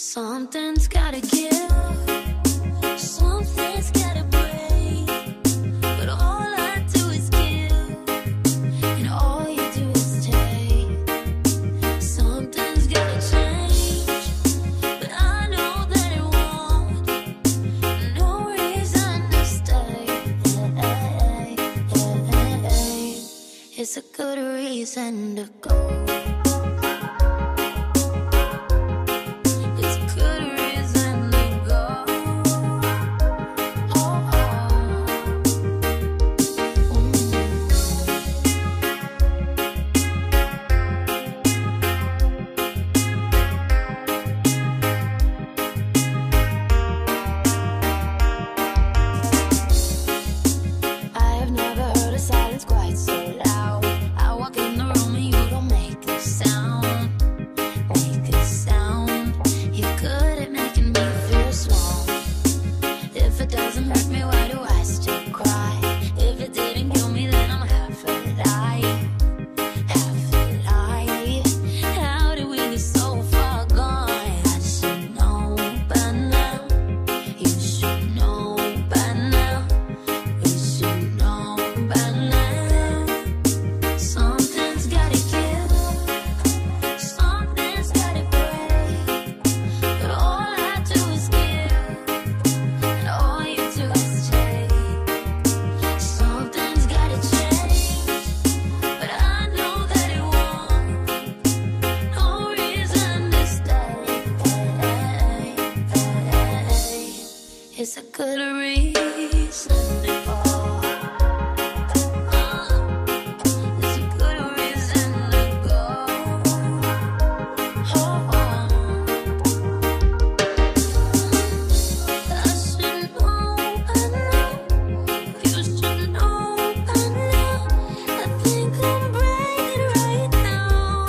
Something's gotta give, something's gotta break, but all I do is give, and all you do is take. Something's gotta change, but I know that it won't. No reason to stay. It's a good reason to go. It's a good reason to go. It's a good reason to go. I should know by now. You should know by now. I think I'm breaking right now.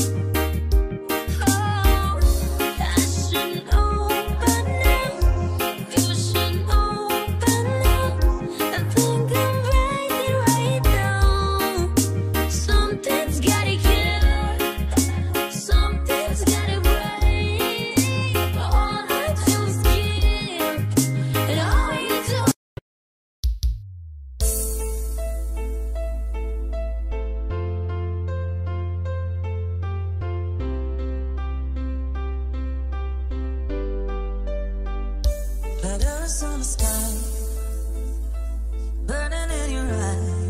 I should know by now. You should know by now. I think I'm breaking right now. Something's gotta give, something's gotta break. All I do is give, and all you do. Letters on the sky, burning in your eye.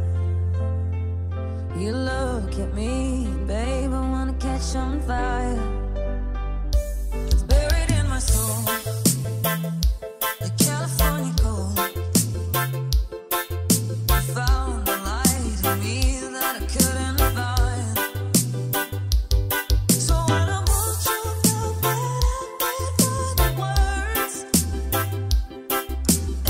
You look at me, babe, I wanna catch on fire. It's buried in my soul, the California cold. I found a light in me that I couldn't find. So when I want you to feel better, the words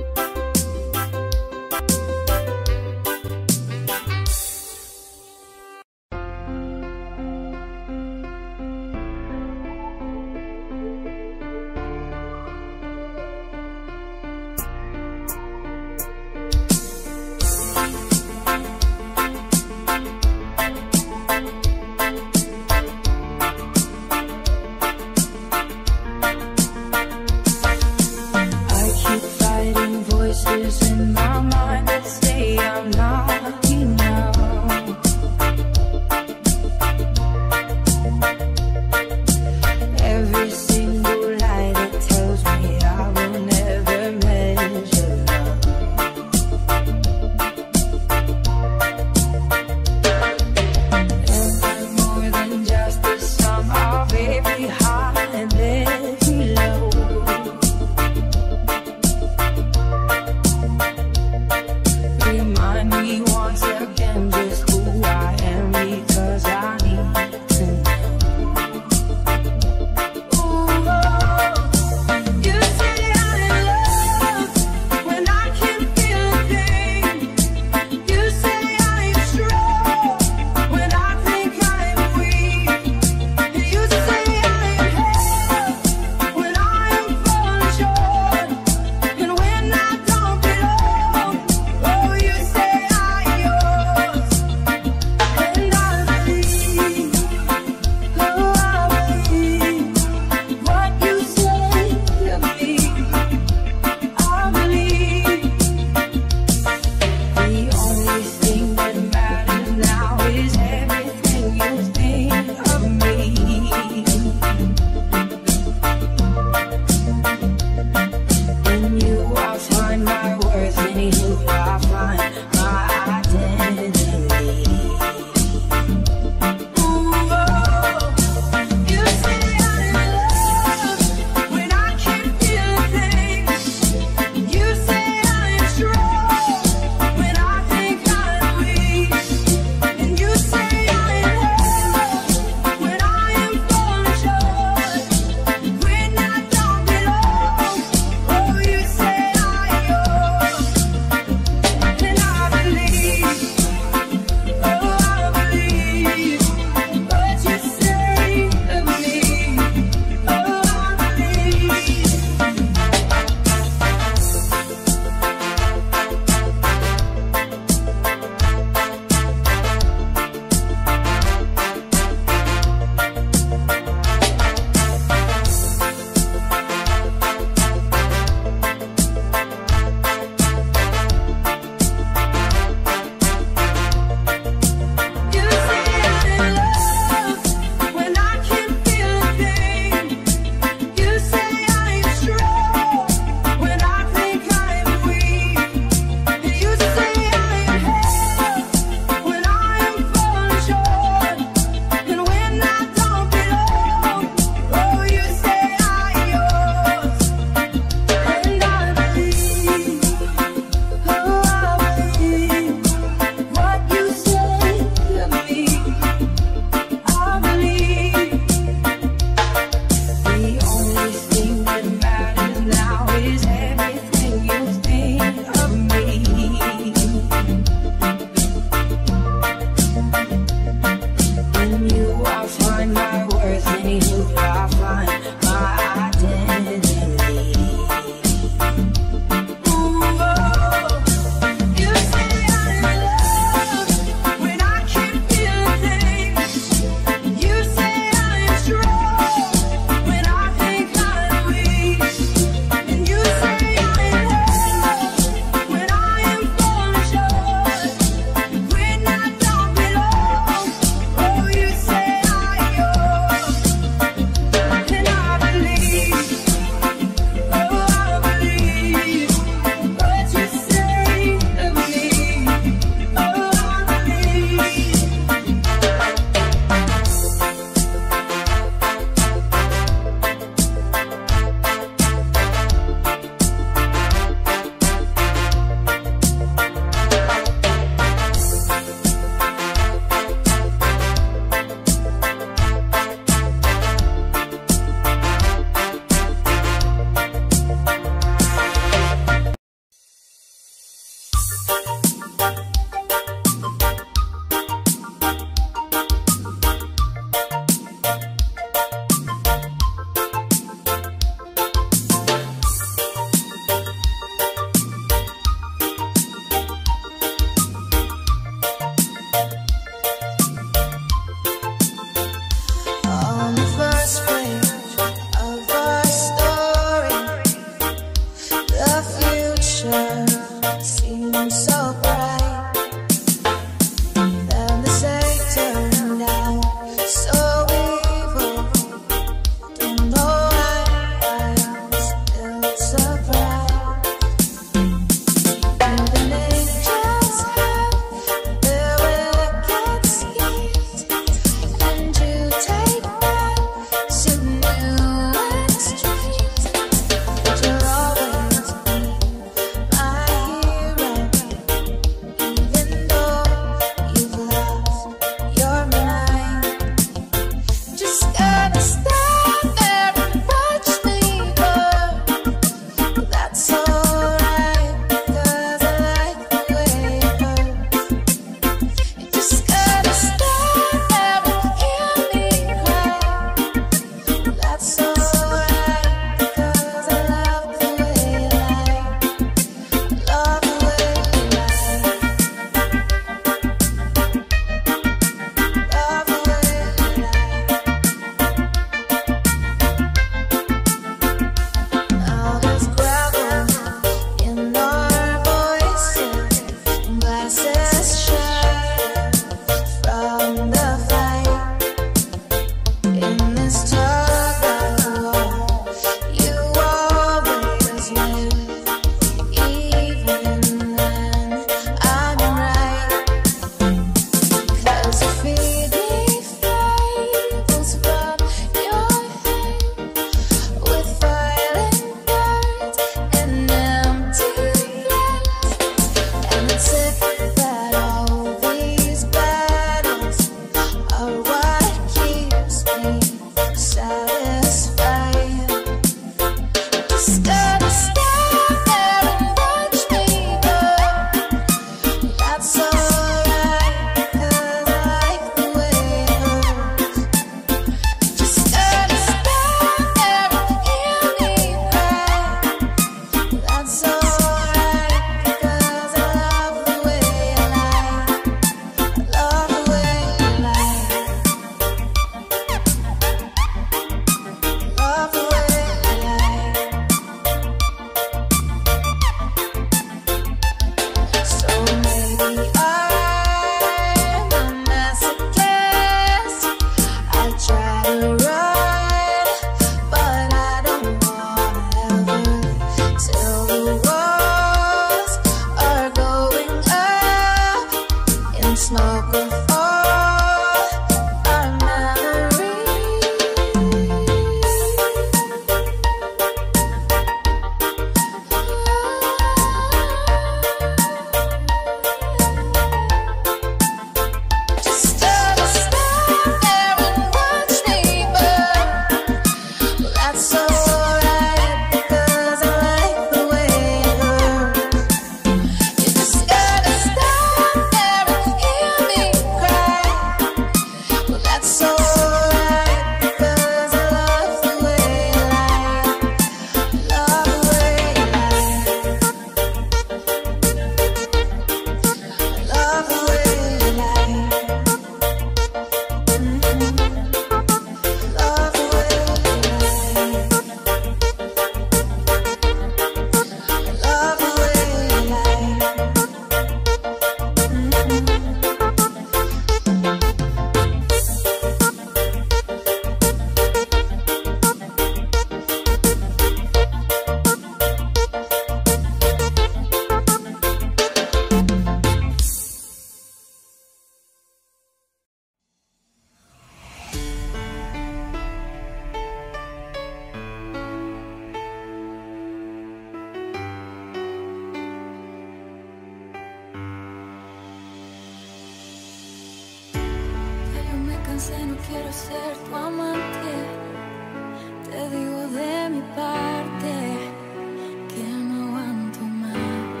quiero ser tu amante. Te digo de mi parte que no aguanto más.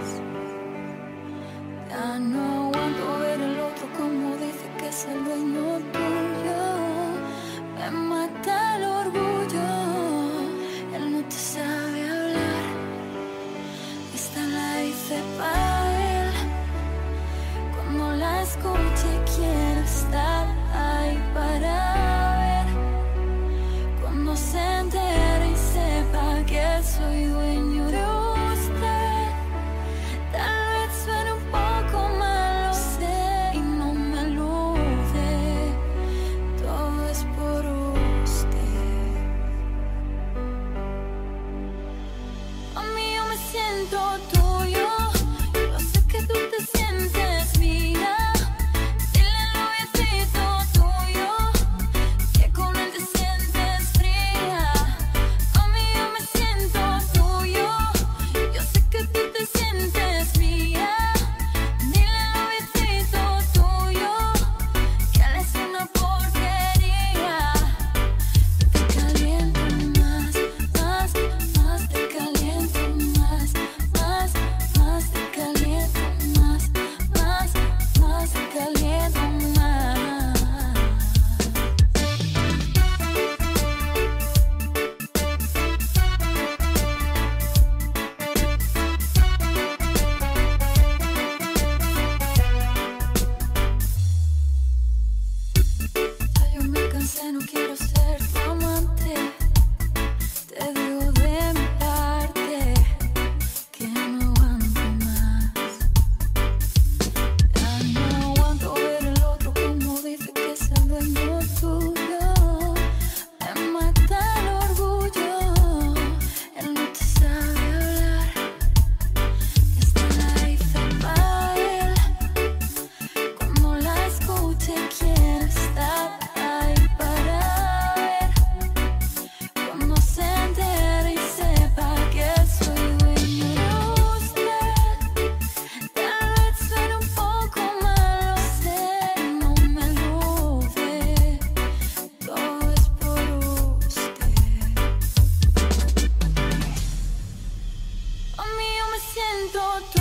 Ya no aguanto ver el otro como dice que es el dueño tuyo. Me mata el orgullo. Él no te sabe hablar. Esta la hice para él. Cuando la escuche quiero estar ahí para ver. Cuando se entere y sepa que soy dueño de usted. Tal vez suene un poco mal, lo sé, y no me alude. Todo es por usted. A mí yo me siento tuyo. Yo sé que tú te sientes mía. Dile al noviecito tuyo que con él te sientes fría. A mí yo me siento tuyo. Yo sé que tú te sientes mía. Dile al noviecito tuyo que él es una porquería. Te caliento más, más, más, te caliento más, más, más, te caliento más, más, más, te caliento más. Ya yo me cansé, no quiero ser tu amante. Te digo de mi parte que no aguanto más. Ya no aguanto ver el otro como dice que es el dueño tuyo. Me mata el orgullo. Él no te sabe hablar. Esta la hice para él. Cuando la escuche quiero estar ahí para ver. Cuando se entere y sepa que soy dueño de usted. Tal vez suene un poco mal, lo sé, no me alude. Todo es por usted. A mí yo me siento